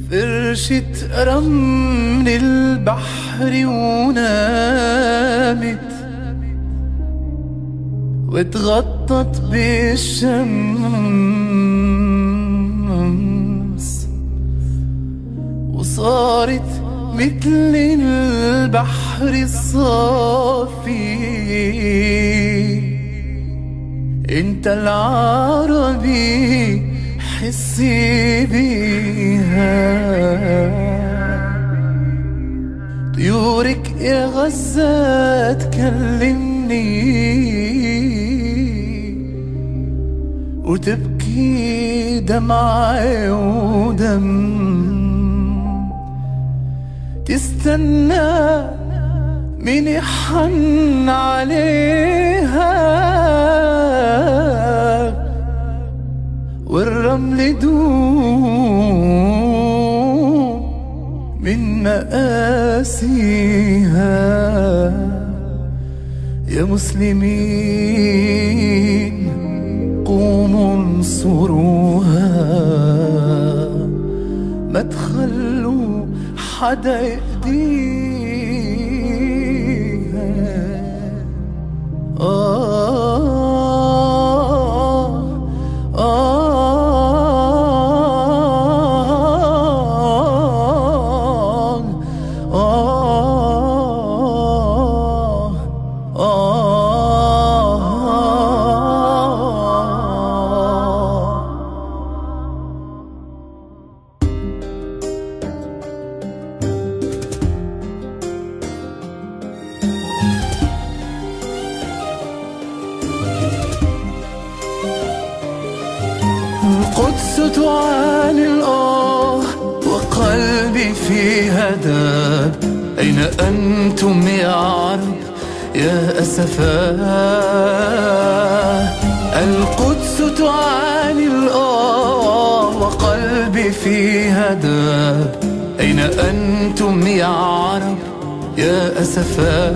فرشة رمل البحر ونامت واتغطت بالشمس وصارت مثل البحر الصافي. انت العربي حسي بيها، طيورك يا غزة تكلمني وتبكي دمعة ودم، تستنى مين يحن عليها والرمل يدوم من مآسيها. يا مسلمين قوموا انصروها، ما تخلوا حدا يأذيها. القدس تعاني الآه وقلبي فيها داب. أين أنتم يا عرب يا أسفا؟ القدس تعاني الآه وقلبي فيها داب. أين أنتم يا عرب يا أسفا؟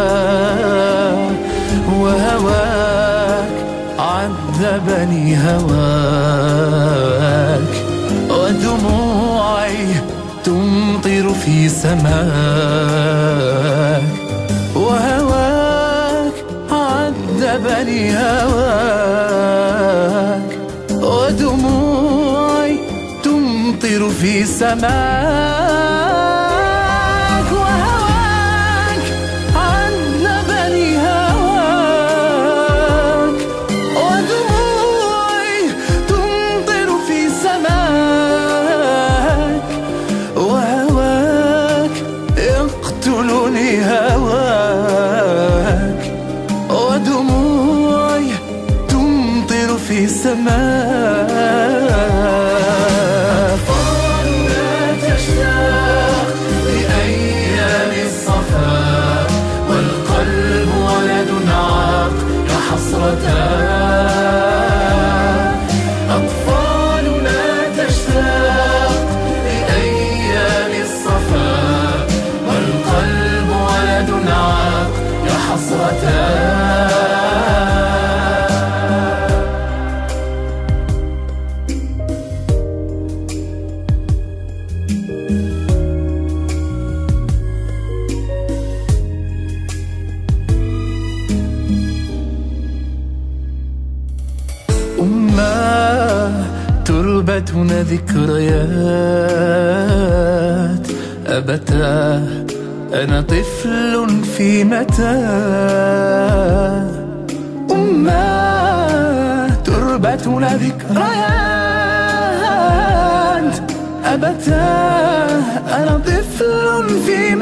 وهواك عذبني هواك، ودموعي تمطر في سماك. وهواك عذبني هواك، ودموعي تمطر في سماك. في سماك أطفالنا تشتاق لأيام الصفا، والقلب ولد عاق يا حسرتاه. أطفالنا تشتاق لأيام الصفا، والقلب ولد عاق يا حسرتاه. تربتنا ذكريات أبتاه، أنا طفل في متاه. تربتنا ذكريات أبتاه، أنا طفل في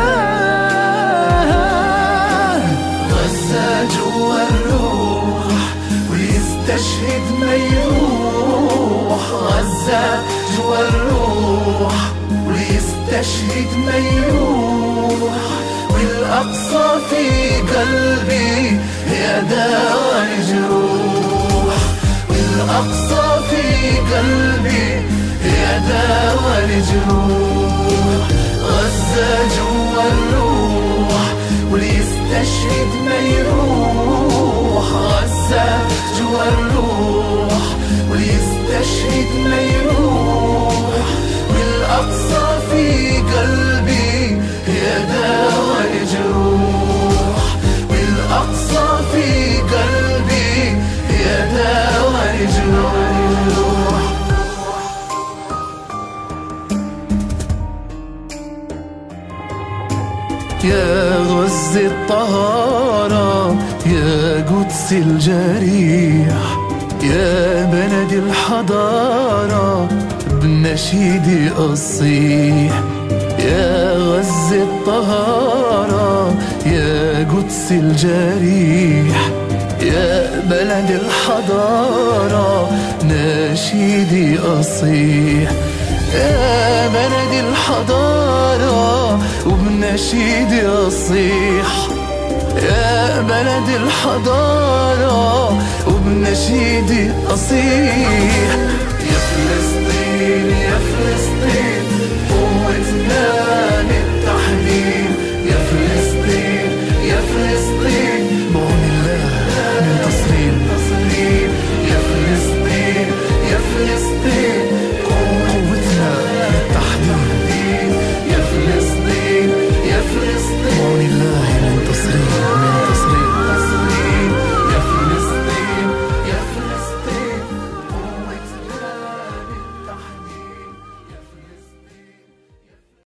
متاه. غزة جوا الروح ويستشهد ما يروح. غزة جوا الروح ويستشهد ما يروح. والأقصى في قلبي يا داء الجروح. والأقصى في قلبي يا داء الجروح. غزة جوا الروح وليستشهد ما يروح. غزة جوا الروح وليستشهد ما يروح. والأقصى والأقصى في قلبي يا دواء الجروح، والأقصى في قلبي يا دواء الجروح. يا غز الطهارة يا قدس الجريح، يا بلد الحضارة بنشيدي أصيح. يا غز الطهارة يا قدس الجريح، يا بلد الحضارة نشيدي أصيح. يا بلد الحضارة وبنشيدي أصيح، يا بلد الحضارة وبنشيدي أصيح.